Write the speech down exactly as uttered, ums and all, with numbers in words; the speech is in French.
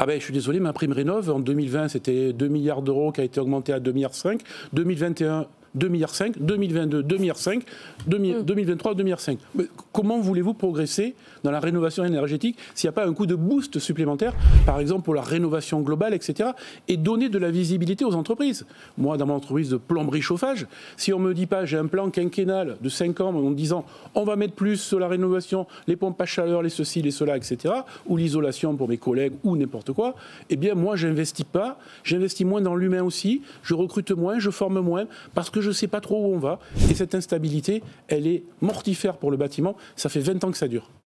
Ah ben, je suis désolé, ma prime rénov, en deux mille vingt, c'était deux milliards d'euros qui a été augmenté à deux virgule cinq milliards. deux mille vingt et un, deux virgule cinq milliards. deux mille vingt-deux, deux virgule cinq milliards. deux mille vingt-trois, deux virgule cinq. Mais comment voulez-vous progresser dans la rénovation énergétique s'il n'y a pas un coup de boost supplémentaire, par exemple pour la rénovation globale, et cetera, et donner de la visibilité aux entreprises. Moi, dans mon entreprise de plomberie chauffage, si on ne me dit pas, j'ai un plan quinquennal de cinq ans en me disant, on va mettre plus sur la rénovation, les pompes à chaleur, les ceci, les cela, et cetera, ou l'isolation pour mes collègues, ou n'importe quoi, eh bien moi, j'investis pas, j'investis moins dans l'humain aussi, je recrute moins, je forme moins, parce que je ne sais pas trop où on va. Et cette instabilité, elle est mortifère pour le bâtiment. Ça fait vingt ans que ça dure.